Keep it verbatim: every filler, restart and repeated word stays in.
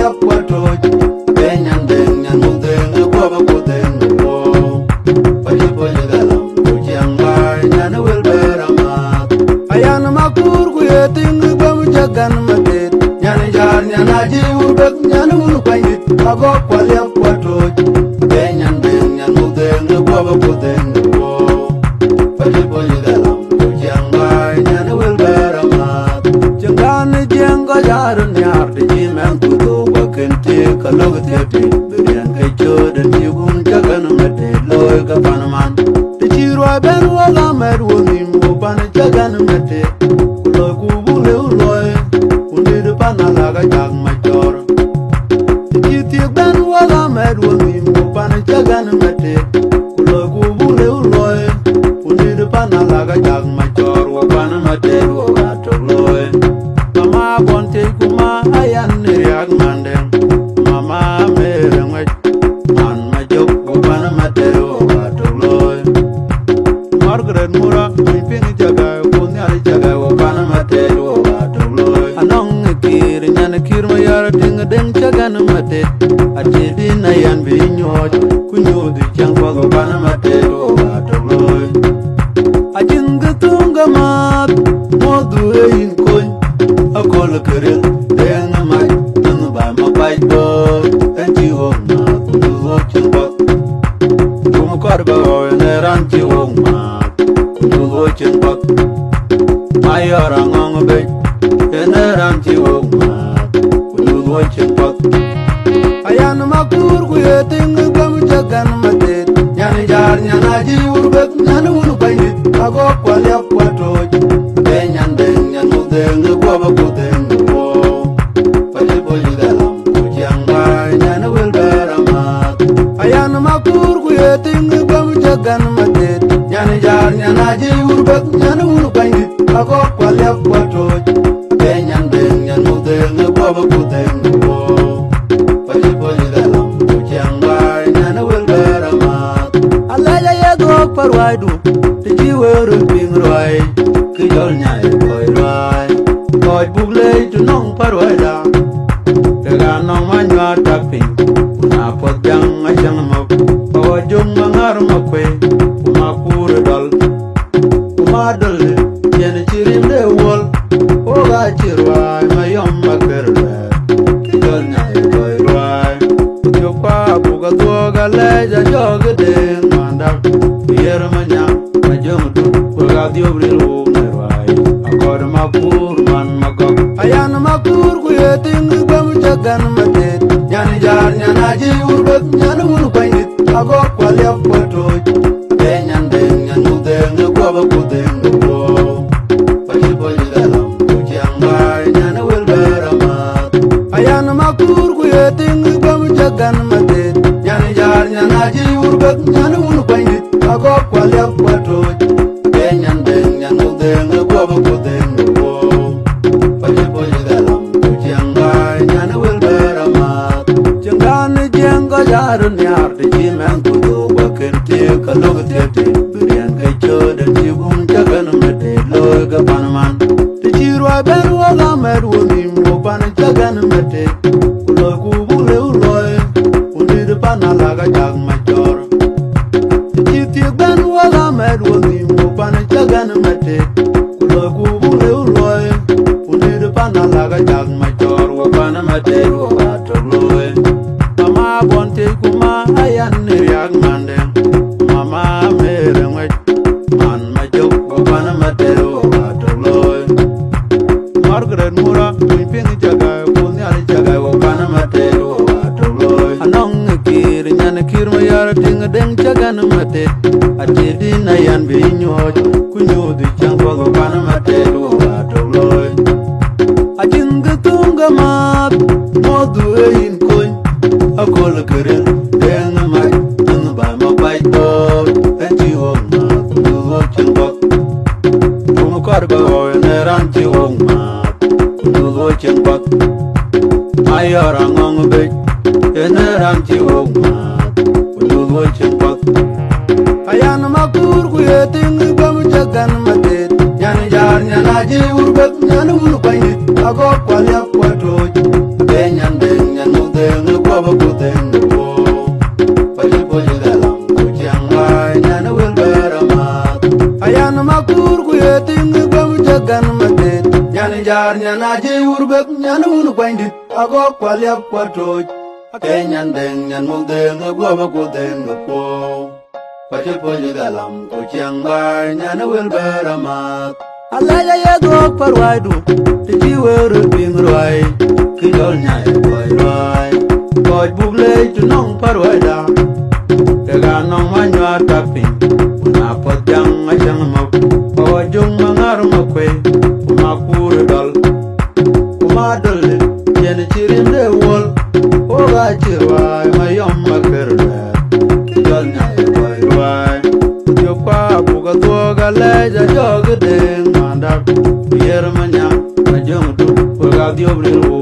kwalya kwatoj benyan den nyan mudeng kwa ba kudeng wo pali pali galam kujanga nyan wel berama ayan makur ku yeting bam jagan matet nyan jar nyan aji ubek nyan ul kwait ago kwalya kwatoj benyan den nyan mudeng kwa ba kudeng wo pali pali galam kujanga nyan wel berama jangan jengga jarun yar de jimen kudo bakente kalog tete berian kecho dan yugum jagan mate loy ka panaman de chirwa ben wala mer wonim wo pan jagan mate loy ku bule loy undi de panala ga jag major de chiti ben wala mer wonim wo pan jagan mate loy ku bule loy undi de panala ga jag major wo pan mate wo ga to loy mama bonte kuma ayan ne yak mandeng mama mere ngaj man ma jok wo bana matero wa to loy margaret mura mi ping jaga ko ne ali jaga wo bana matero wa to loy anong kir nyan kir ma yar ding ding jaga na mate ati din ayan bi nyoj ku nyodi chang ko wo bana matero wa to loy ajin gatunga mat modu ein koin akol kerel den mai tan ba ma pai do en ti ho na tu ho chen ba tu mo kar ba ne ran ti ho ma tu ho chen ba ai ara ngong be ne ran ti ho ma tu ho chen ba ayan ma kur ku ye ting gam jagan ma te nyan jar nyan aji urbek nyan ul pai ni ago kwalya kwato benyan den nyan mudeng kwa ba kudeng wo pali pali galam kujanga nyan wel berama ayan makur ku yeting bam jagan matet nyan jar nyan aji urbek nyan ul bandi ago kwalya kwato benyan den nyan mudeng kwa ba kudeng wo pali pali galam kujanga nyan wel berama alaya ya go parwaidu ti weru ping roi kijol nyai koi roi koi bugle tu nong paroi da tega nong manywa tapi una pot jang ajang mo pawa jung mangar makwe uma kur dol uma dol yen chirim de wol oga chirwai mayom makerle kijol nyai koi roi yo pa buga tuoga leja joga deng mandak yer manyang majong tu buga diobrilu akor makur man magok ayan makur ku yeting bam jagan matet nyan jar nyan aji urbek nyan ul painit ago kwalya patoj benyan den nyan mudeng kwa ba kudeng wo pali pali galam kujanga nyan wel berama ayan makur ku yeting bam jagan matet nyan jar nyan aji urbek nyan ul painit ago kwalya patoj benyan den nyan mudeng kwa ba kudeng wo pali pali galam kujanga nyan wel berama jangan jengga jarun yar de jimen kudo bakente kalog tete berian kecho dan jibum jagan mate loy ga panaman de jirwa ben wala mer wonim wo pan jagan mate loy ku bule loy undi de panala ga jag major de jiti ben wala mer wonim wo pan jagan mate loy ku bule loy undi de panala ga jag major wo pan mate wo ga to loy mama bonte kuma ayan ne yak mandeng mama mere ngaj man ma jok wo pan mate wo ga to loy margaret mura mi ping jaga ko ne ali jaga wo pan mate wo ga to loy anong kir nyan kir ma yar ting deng jaga na mate ati din ayan bi nyoj ku nyodi chang wo pan mate wo ga to loy ajin gatunga mat modu ein koin akol kerel den mai tan ba ma pai do en ti ho ma tu ho chen bok tu mo kar ba ne ran ti ho ma tu ho chen bok ai ara ngong be ne ran ti ho ma tu ho chen bok ayan makur ku yeting bam jagan matet nyan jar nyan aji urbek nyan ul painit ago kwalya kwatoj benyan den nyan qua ba cô tên cô phải đi qua những galam cô chiang mai nhà nó will bear mà ayan ma kur ku ye ting ba mu jagan ma te nhà ni jar nhà na je urbek nhà nó nu quanh dit ago kwaliap kwa troj ke nyan deng nyan mu deng qua ba cô tên cô phải đi qua những galam cô chiang mai nhà nó will bear mà alaya ye go parwai du ti wer ping roi ki dol nyai koi roi koi bugle tu nong parwai da ke ga nong ma nywa tapi na pot jang ma jang ma o jung ma ngar ma kwe ma kur dol ma dol yen chirim de wol o ga chirwai ma yom ma ker da ki dol nyai koi roi yo pa bu ga do ga le ja jog de Yer manya, majong tu, pagadiyo brilwo.